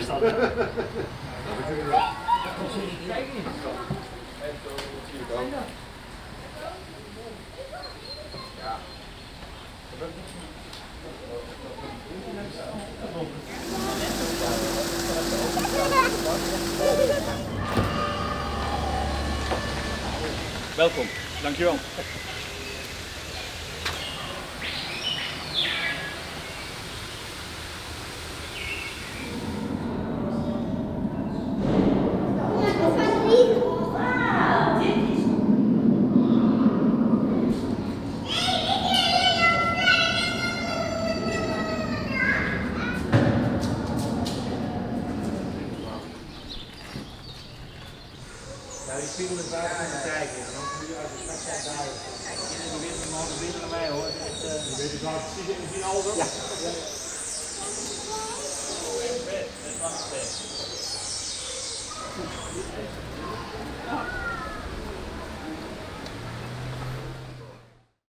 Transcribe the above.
staan. Welkom, dankjewel. Ja, die spiegel is waar te kijken. En dan moet je als je straks gaat draaien. Kijk, die winnen naar mij hoor. Die weet het wel precies in de finale. Ja.